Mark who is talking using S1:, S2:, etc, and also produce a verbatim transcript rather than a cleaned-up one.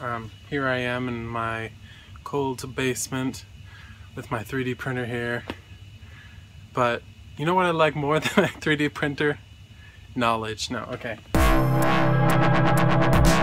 S1: Um, here I am in my cold basement with my three D printer here. But you know what I like more than my three D printer? Knowledge. No, okay.